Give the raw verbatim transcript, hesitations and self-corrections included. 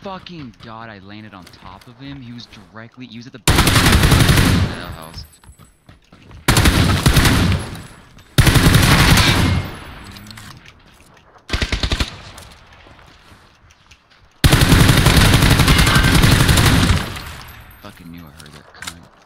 fucking god, I landed on top of him. He was directly, he was at the back of the house. Fucking knew I heard that cunt.